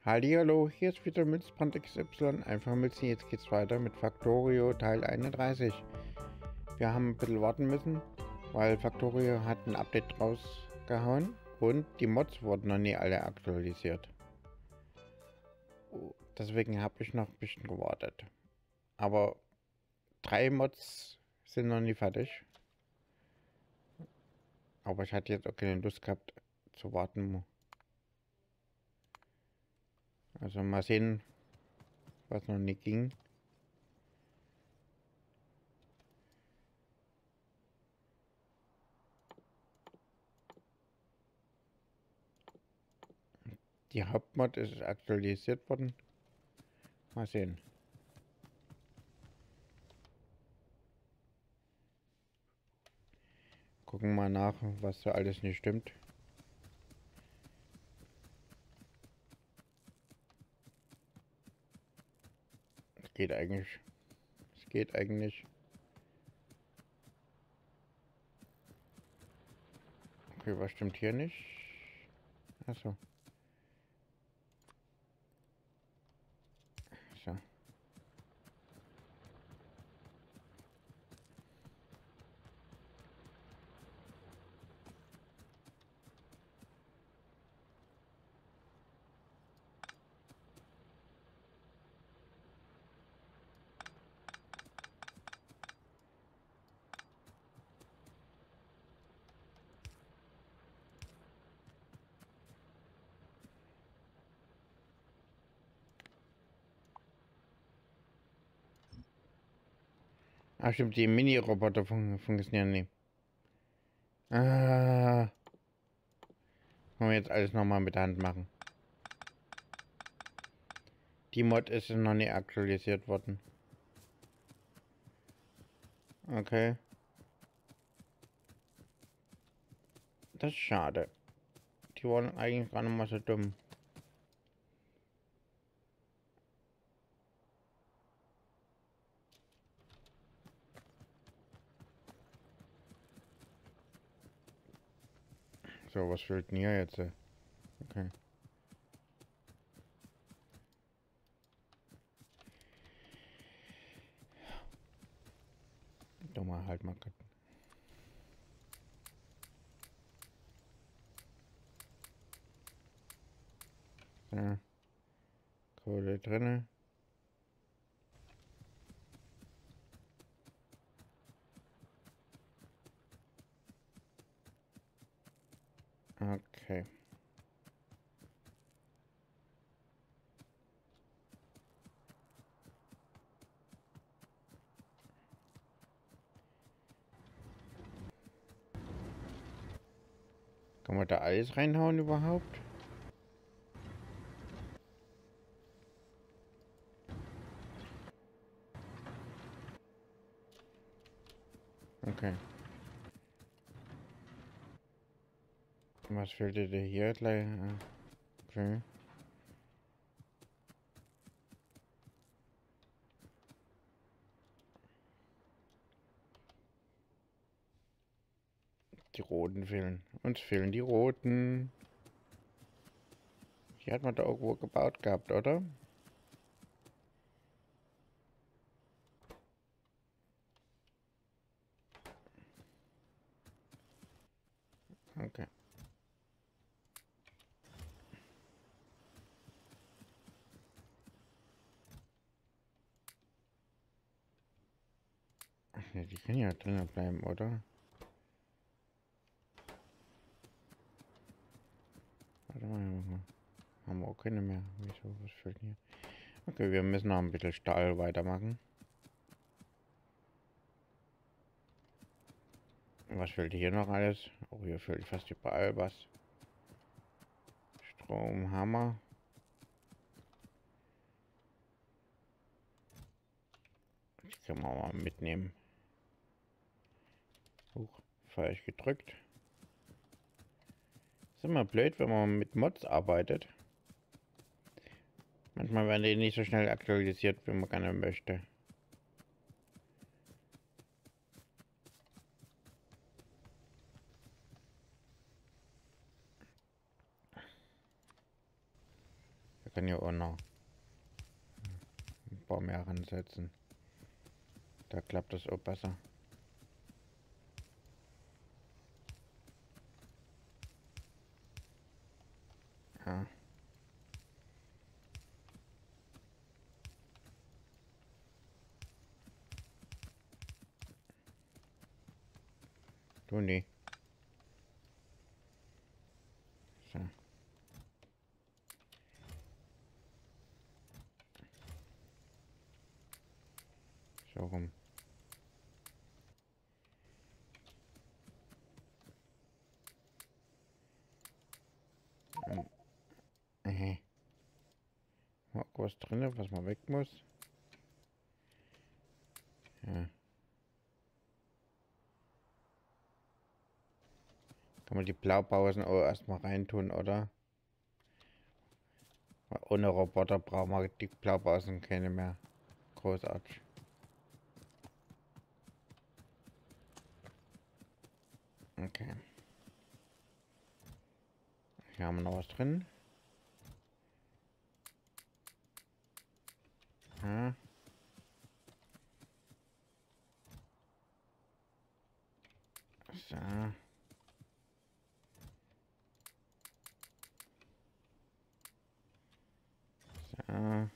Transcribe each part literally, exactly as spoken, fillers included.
Hallihallo, hier ist wieder Milzbrand X Y, einfach Milzen, jetzt geht's weiter mit Factorio Teil einunddreißig. Wir haben ein bisschen warten müssen, weil Factorio hat ein Update rausgehauen und die Mods wurden noch nie alle aktualisiert. Deswegen habe ich noch ein bisschen gewartet. Aber drei Mods sind noch nie fertig. Aber ich hatte jetzt auch keine Lust gehabt zu warten. Also mal sehen, was noch nie ging. Die Hauptmod ist aktualisiert worden. Mal sehen. Gucken mal nach, was so alles nicht stimmt. Es geht eigentlich. Es geht eigentlich. Okay, was stimmt hier nicht? Achso. So. Ach stimmt, die Mini-Roboter fun funktionieren nicht. Ah. Wollen wir jetzt alles nochmal mit der Hand machen. Die Mod ist noch nicht aktualisiert worden. Okay. Das ist schade. Die waren eigentlich gar nicht mal so dumm. So, was fehlt denn hier jetzt? Okay. Doch mal halt mal. Ja. Kohle drinne. Okay. Kann man da alles reinhauen überhaupt? Okay. Was fehlt dir hier gleich? Okay. Die roten fehlen. Uns fehlen die roten. Die hat man da irgendwo gebaut gehabt, oder? Okay. Ach ne, die können ja drinnen bleiben, oder? Warte mal, haben wir auch keine mehr. Wieso, was fehlt hier? Okay, wir müssen noch ein bisschen Stahl weitermachen. Was fehlt hier noch alles? Oh, hier fehlt fast überall was. Strom, Hammer. Die können wir mal mitnehmen. Huch, falsch gedrückt. Ist immer blöd, wenn man mit Mods arbeitet. Manchmal werden die nicht so schnell aktualisiert, wie man gerne möchte. kann kann hier auch noch ein paar mehr ransetzen. Da klappt das auch besser. Ja. Du nie. So. So rum. Ähm, äh. Was drin, was man weg muss. Ja. Kann man die Blaupausen auch erstmal reintun, oder? Ohne Roboter brauchen wir die Blaupausen keine mehr. Großartig. Okay. Hier haben wir noch was drin. Ja. So. So.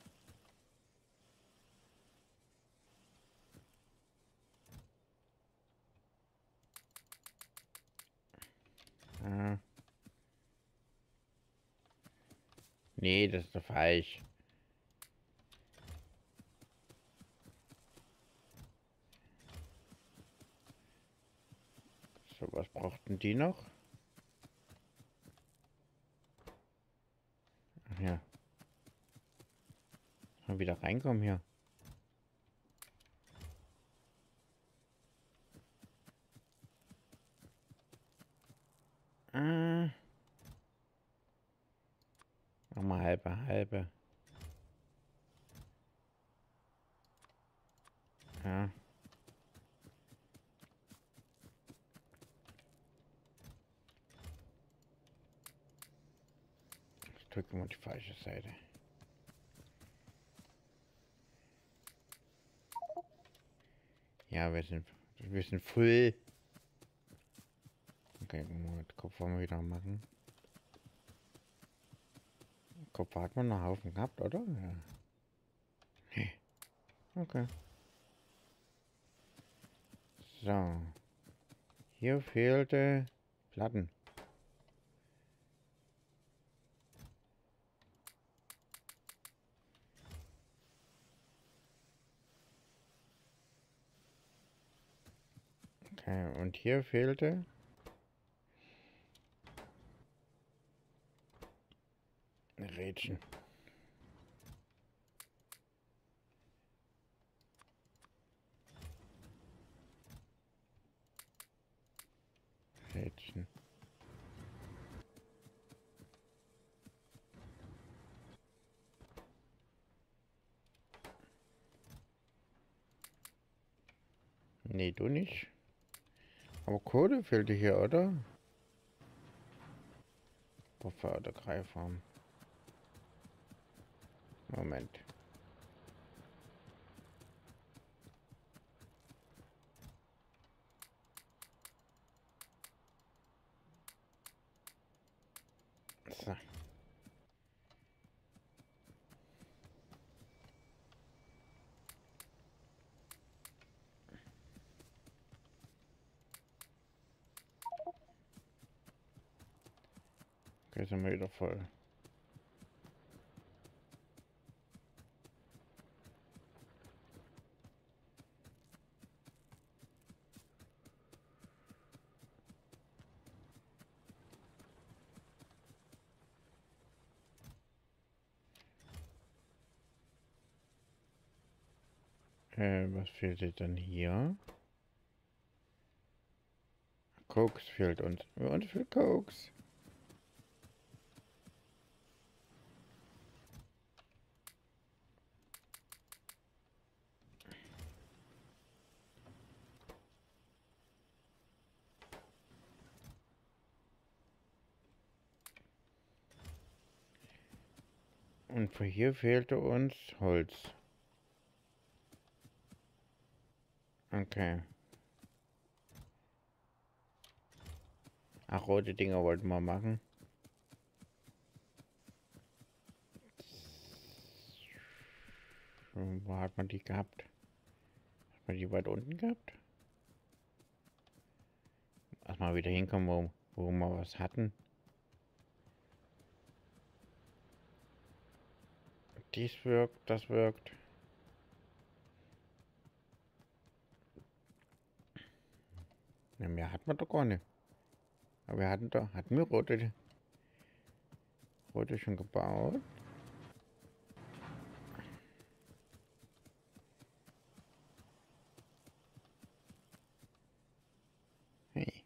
So. Nee, das ist doch falsch. So, was brauchten die noch? Ach ja. Mal wieder reinkommen hier. Ah. Nochmal halbe, halbe. Ja. Jetzt drücken wir die falsche Seite. Ja, wir sind, wir sind voll. Okay, Moment, Kopf wollen wir wieder machen. Kopf hat man noch einen Haufen gehabt, oder? Ja. Nee. Okay. So. Hier fehlte Platten. Okay, und hier fehlte Rädchen. Rädchen. Nee, du nicht. Aber Kohle fehlte hier, oder? Wofür oder Greifform? Moment. So. Okay, sind wir wieder voll. Äh, was fehlt dir dann hier? Koks fehlt uns. Und viel Koks. Und für hier fehlte uns Holz. Okay. Ach, rote Dinger wollten wir machen. Wo hat man die gehabt? Hat man die weit unten gehabt? Erstmal wieder hinkommen, wo, wo wir was hatten. Dies wirkt, das wirkt. Ja, mehr hat man doch gar nicht. Aber wir hatten doch, hatten wir rote, rote schon gebaut? Hey.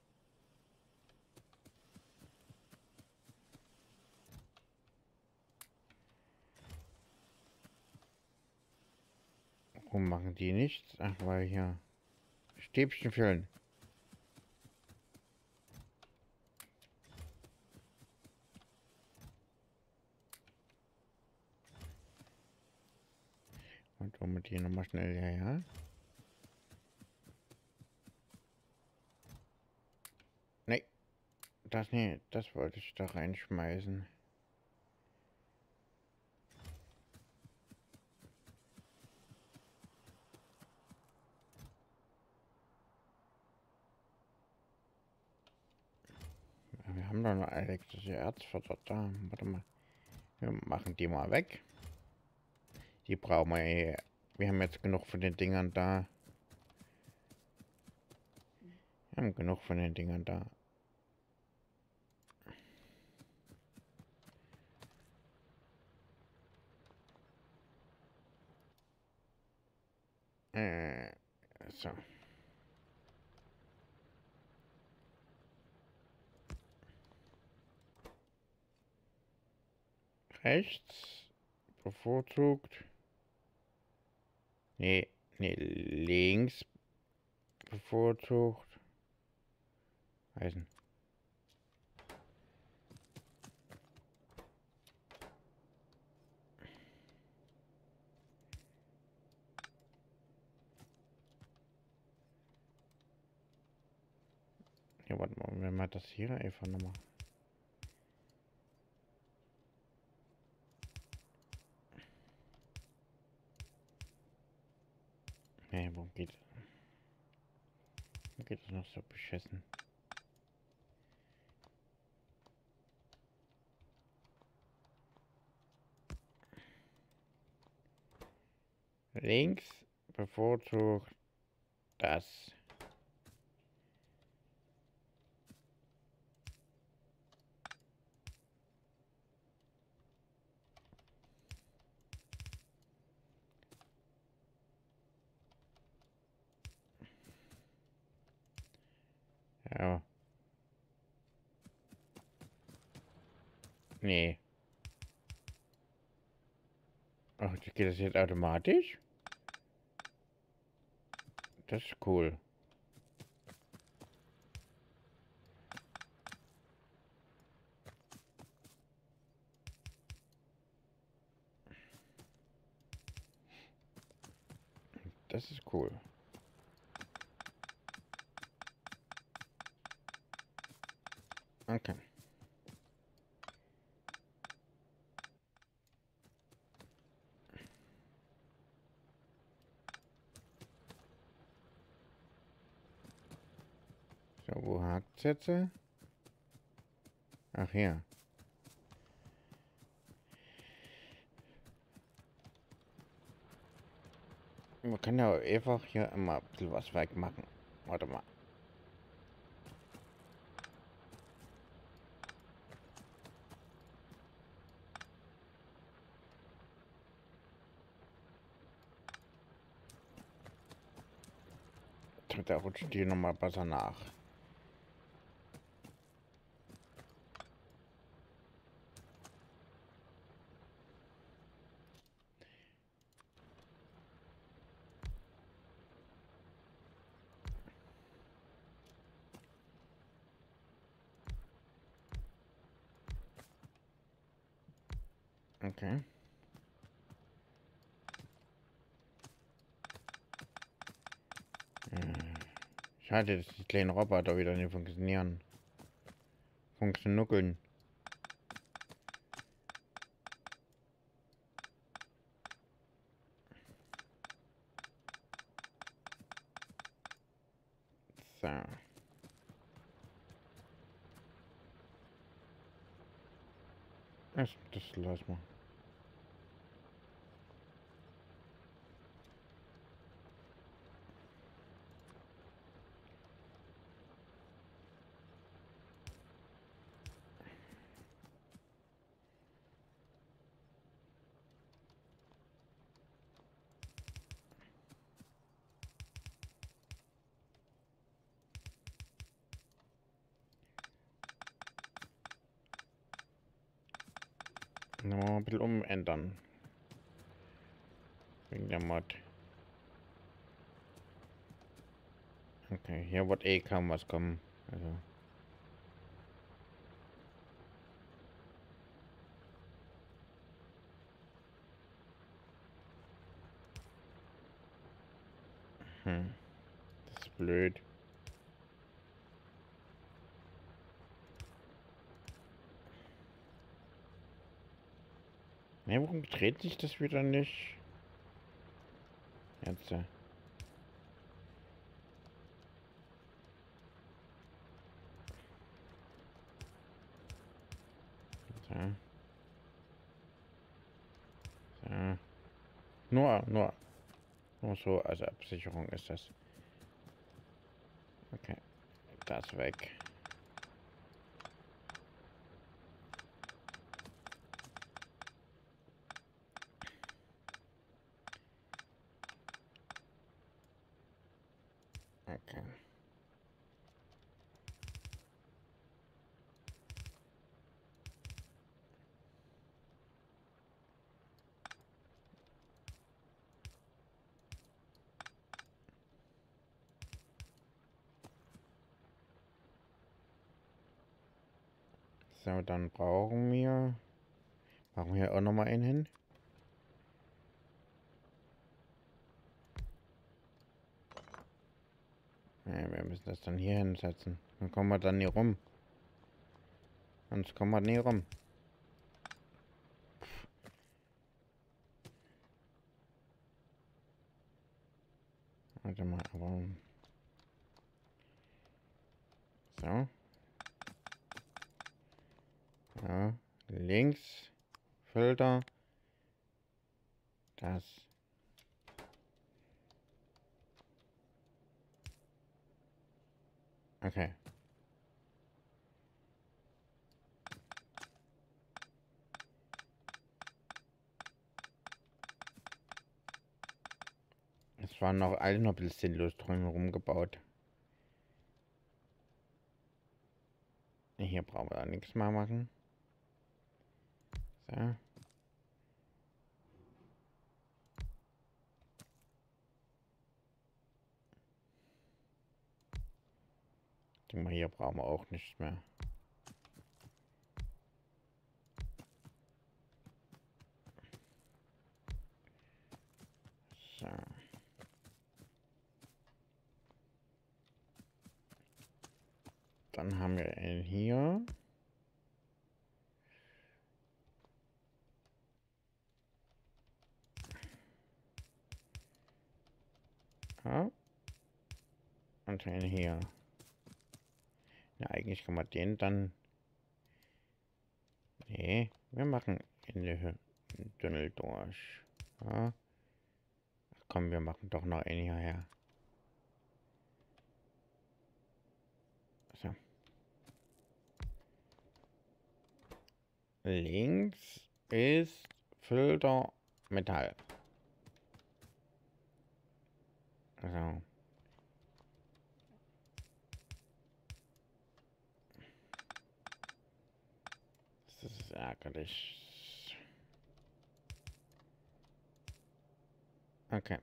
Warum machen die nichts? Ach, weil hier Stäbchen fehlen. Und damit hier nochmal schnell, ja, ja. Nee, das nicht, das wollte ich da reinschmeißen. Ja, wir haben doch noch elektrische Erzförder da. Warte mal. Wir machen die mal weg. Die brauchen wir eh. Wir haben jetzt genug von den Dingern da. Wir haben genug von den Dingern da. Äh, so. Rechts. Bevorzugt. Nee, nee, links. Bevorzugt. Eisen. Ja, warte mal, wenn wir das hier einfach nochmal. Nee, wo geht Wo geht es noch so beschissen? Links bevorzugt das. Ja. Nee. Ach, geht das jetzt automatisch? Das ist cool. Das ist cool. Okay. So, wo hakt's jetzt? Ach ja. Man kann ja einfach hier immer ein bisschen was wegmachen. Warte mal. Da rutscht die nochmal besser nach. Okay. Schade, dass die kleinen Roboter wieder nicht funktionieren. Funktionieren. So. Das, das lassen wir. Noch ein bisschen umändern. Wegen der Mod. Okay, hier wird eh kaum was kommen. Also. Hm. Das ist blöd. Ne, warum dreht sich das wieder nicht? Jetzt. Äh. So. So. Nur, nur, nur so als Absicherung ist das. Okay, das weg. Okay. So, dann brauchen wir... Brauchen wir auch noch mal einen hin. Ja, wir müssen das dann hier hinsetzen. Dann kommen wir dann nie rum. Sonst kommen wir nie rum. Warte mal, aber... So. Ja, links. Filter. Das. Okay. Es war noch alles noch ein bisschen sinnlos drumherum gebaut. Hier brauchen wir nichts mehr machen. So. Hier brauchen wir auch nichts mehr. So. Dann haben wir ihn hier. Ja. Und einen hier. Ja, eigentlich kann man den dann... Nee, wir machen in der Tunnel durch. Ja. Komm, wir machen doch noch einen hierher. So. Links ist Filter Metall. So. Das ist ärgerlich. Okay.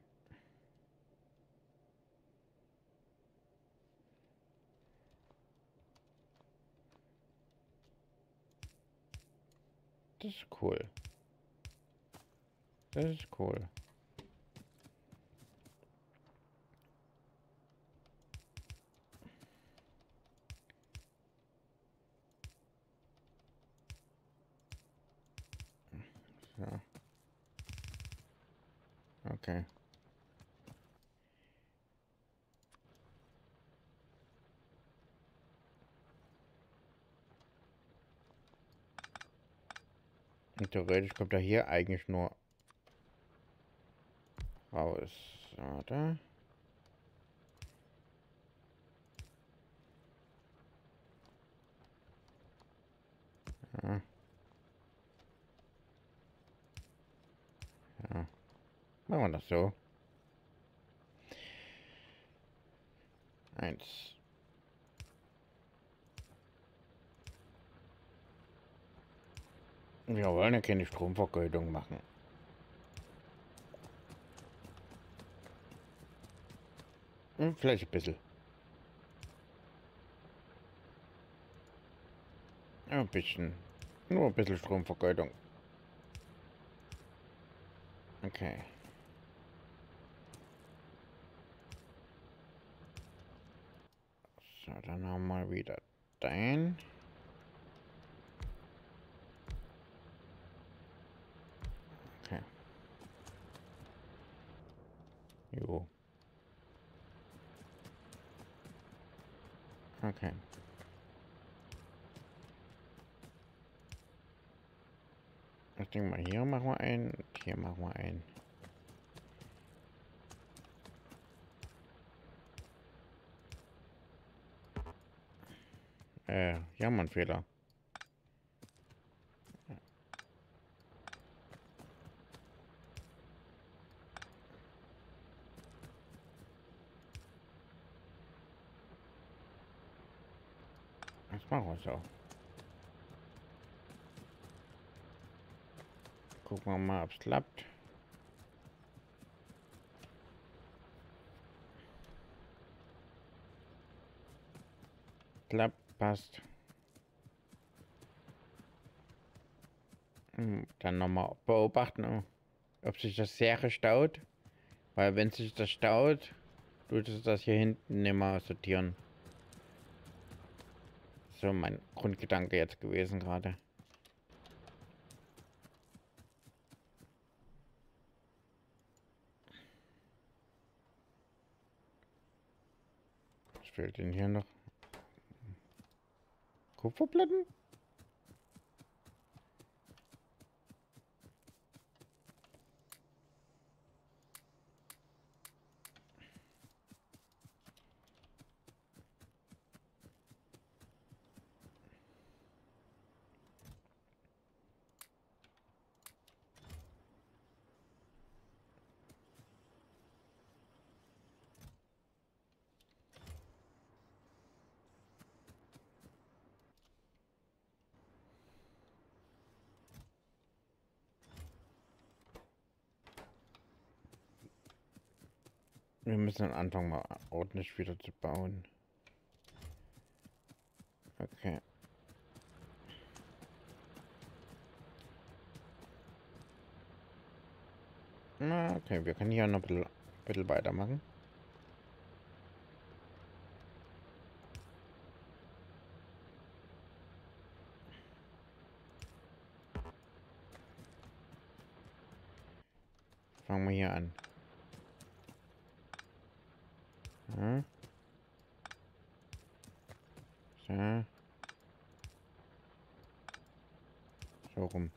Das ist cool. Das ist cool. Okay. Und theoretisch kommt er hier eigentlich nur raus. Oder? Ja. Ja. Machen wir das so. Eins. Wir wollen ja keine Stromvergeutung machen. Hm, vielleicht ein bisschen. Ja, ein bisschen. Nur ein bisschen Stromvergeutung. Okay. So, dann haben wir wieder dein. Okay. Jo. Okay. Ich denke mal, hier machen wir einen. Hier machen wir einen. Äh, hier haben wir einen Fehler. Das machen wir so. Gucken wir mal, ob es klappt. Klappt, passt. Hm, dann nochmal beobachten, ob sich das Serie staut. Weil wenn sich das staut, tut es das hier hinten nicht mehr sortieren. So mein Grundgedanke jetzt gewesen gerade. Was fehlt denn hier noch? Kupferplatten? Wir müssen anfangen, mal ordentlich wieder zu bauen. Okay. Na, okay, wir können hier noch ein bisschen, ein bisschen weitermachen. Fangen wir hier an. Ja. So. So rum.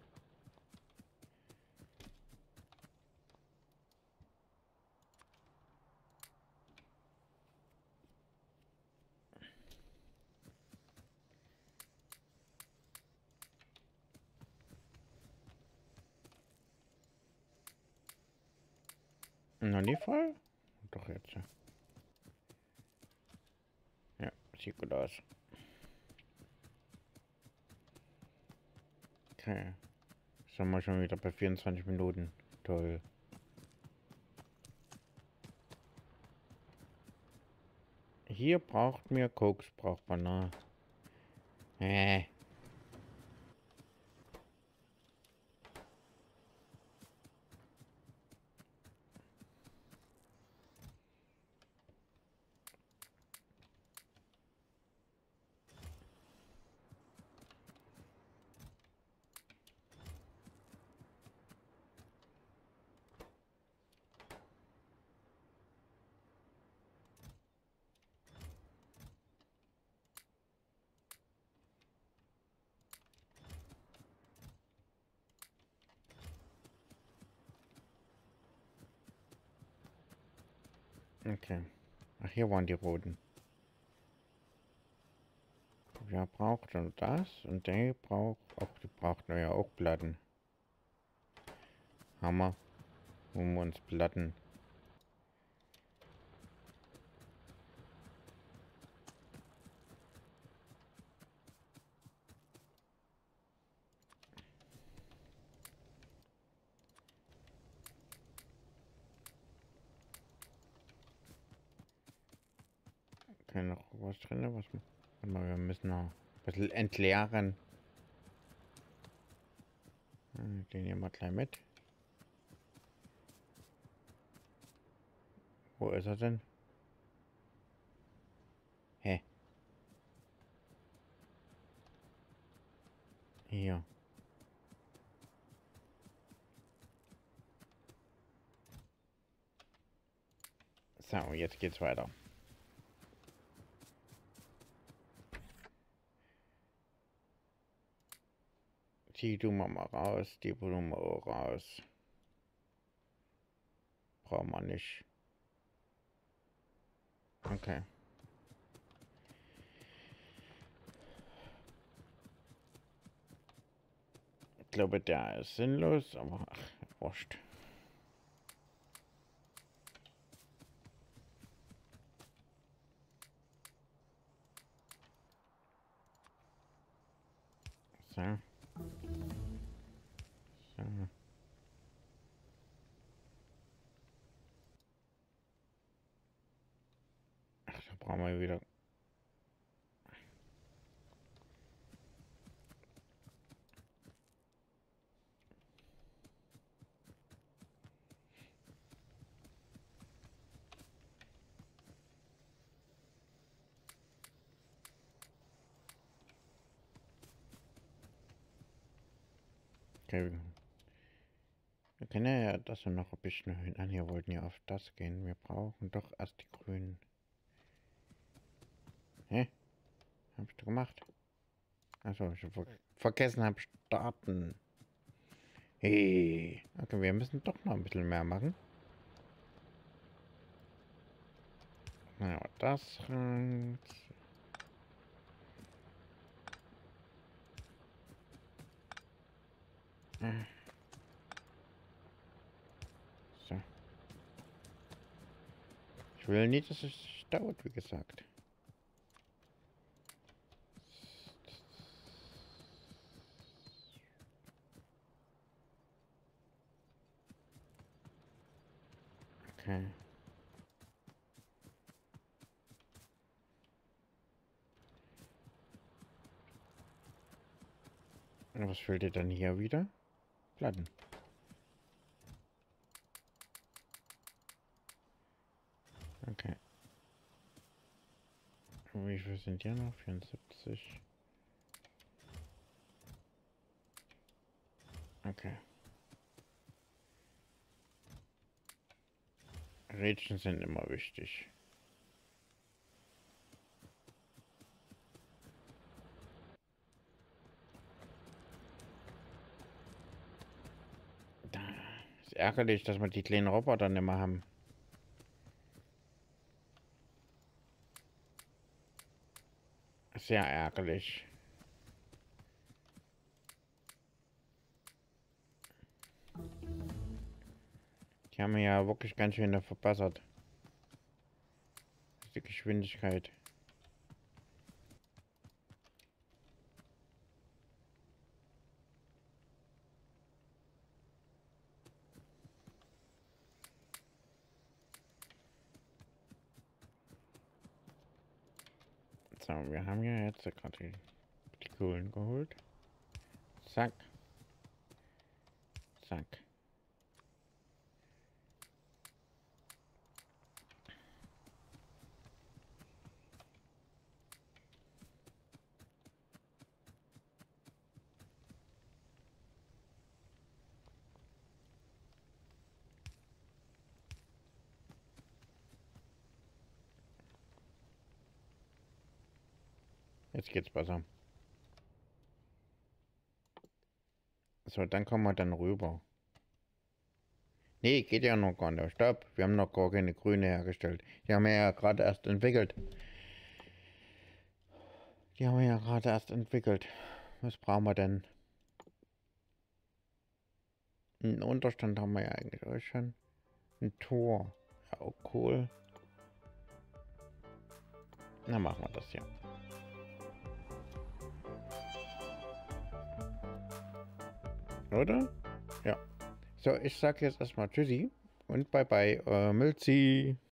Noch nie voll? Doch jetzt. Ja, sieht gut aus. Okay. Sind wir schon wieder bei vierundzwanzig Minuten. Toll. Hier braucht mir Koks, braucht man ne? Äh. Okay. Ach, hier waren die roten. Wer braucht dann das? Und der braucht auch, die braucht ja auch Platten. Hammer. Holen wir uns Platten. Okay, noch was drin? Was? Warte mal, wir müssen noch ein bisschen entleeren. Den nehmen wir gleich mit. Wo ist er denn? Hä? Hier. So, jetzt geht's weiter. Die tun wir mal raus, die tun wir auch raus. Brauchen wir nicht. Okay. Ich glaube, der ist sinnlos, aber ach, wurscht. So. So. Ach, da brauchen wir wieder. Okay. Wir können ja das noch ein bisschen erhöhen. An, hier wollten ja auf das gehen. Wir brauchen doch erst die grünen. Hä? Hab ich doch gemacht. Also ich ver vergessen habe starten. Hey. Okay, wir müssen doch noch ein bisschen mehr machen. Na, das rein. So. Ich will nicht, dass es dauert, wie gesagt. Okay. Und was fehlt dir dann hier wieder? Platten. Okay. Wie viel sind hier noch? vierundsiebzig. Okay. Rädchen sind immer wichtig. Da ist ärgerlich, dass wir die kleinen Roboter nicht mehr haben. Sehr ärgerlich. Die haben ja wirklich ganz schön verbessert. Die Geschwindigkeit. So, wir haben ja jetzt gerade die, die Kohlen geholt. Zack. Zack. Jetzt geht's besser. So, dann kommen wir dann rüber. Nee, geht ja noch gar nicht. Stopp, wir haben noch gar keine Grüne hergestellt. Die haben wir ja gerade erst entwickelt. Die haben wir ja gerade erst entwickelt. Was brauchen wir denn? Einen Unterstand haben wir ja eigentlich auch schon. Ein Tor. Ja, auch cool. Na, machen wir das hier. Oder? Ja. So, ich sag jetzt erstmal Tschüssi und bye bye, äh, Milzi.